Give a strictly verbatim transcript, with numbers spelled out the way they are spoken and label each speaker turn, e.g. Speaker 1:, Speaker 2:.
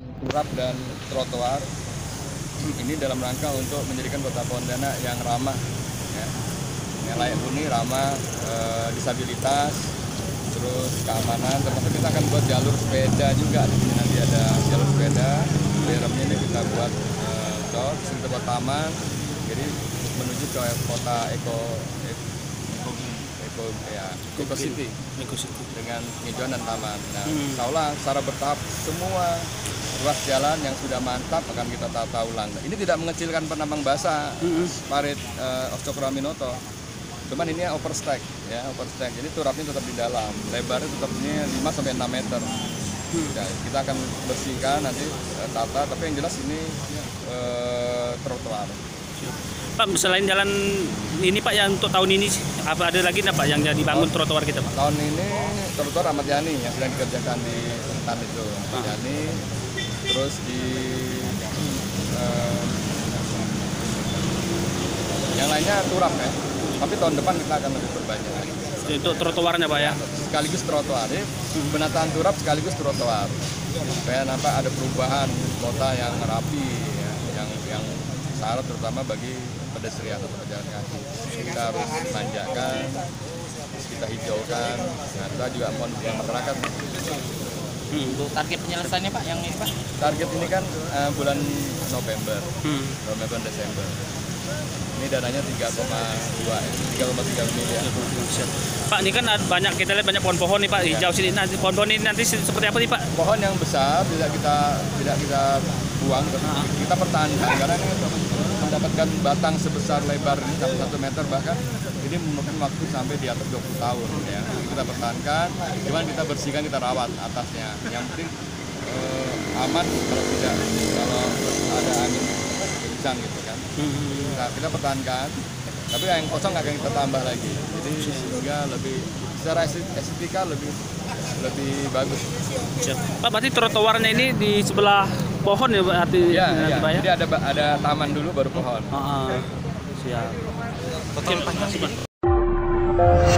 Speaker 1: turap dan trotoar ini dalam rangka untuk menjadikan kota Pontianak yang ramah, ya, yang layak huni, ramah, e, disabilitas, terus keamanan. Termasuk kita akan buat jalur sepeda juga. Di sini nanti ada jalur sepeda, beremnya ini kita buat e, dot, kita buat taman, jadi menuju ke kota Eko Eko ya Eko City,
Speaker 2: Eko City
Speaker 1: dengan hijauan dan taman. Nah,
Speaker 2: hmm.
Speaker 1: insya Allah secara bertahap semua ruas jalan yang sudah mantap akan kita tata ulang. Ini tidak mengecilkan penambang basah hmm. parit uh, Cokroaminoto. Cuman ini overstack, ya overstack. Jadi turapnya tetap di dalam, lebarnya tetap ini lima sampai enam meter. Hmm. Ya, kita akan bersihkan nanti uh, tata, tapi yang jelas ini uh, trotoar.
Speaker 2: Pak, selain jalan ini Pak, yang untuk tahun ini apa ada lagi Pak yang jadi bangun oh, trotoar kita Pak?
Speaker 1: Tahun ini trotoar Ahmad Yani yang sedang dikerjakan di Sentan itu, Ahmad ah. Yani. Terus di uh, yang lainnya turap ya. Tapi tahun depan kita akan lebih berbanyak lagi.
Speaker 2: Untuk trotoarnya Pak ya?
Speaker 1: Sekaligus trotoar, ya. Penataan turap sekaligus trotoar. Supaya nampak ada perubahan kota yang rapi, ya. yang yang syarat terutama bagi pedestrian atau pejalan kaki. Kita harus manjakan, kita hijaukan, nah, kita juga mohon masyarakat.
Speaker 3: Hmm. Untuk target penyelesaiannya Pak, yang ini Pak?
Speaker 1: Target ini kan uh, bulan November, hmm. November Desember. Ini dananya tiga koma dua, tiga koma tiga miliar.
Speaker 2: Pak, ini kan banyak, kita lihat banyak pohon-pohon nih Pak, hijau ya. Sini. Nanti pohon-pohon ini nanti seperti apa nih Pak?
Speaker 1: Pohon yang besar tidak kita tidak kita buang, nah. kita pertahankan karena ini mendapatkan batang sebesar lebar ini sampai satu meter, bahkan ini memakan waktu sampai di atas dua puluh tahun, ya. Kita pertahankan, cuman kita bersihkan, kita rawat atasnya. Yang penting eh, aman kalau tidak kalau ada angin kencang gitu kan. Nah, kita pertahankan, tapi yang kosong akan kita tambah lagi. Jadi sehingga lebih secara estetika lebih lebih bagus.
Speaker 2: Pak, berarti trotoarnya ini di sebelah pohon ya berarti?
Speaker 1: Ya, ya. Jadi ada ada taman dulu baru pohon.
Speaker 2: Ah, siap. Oke, Pak.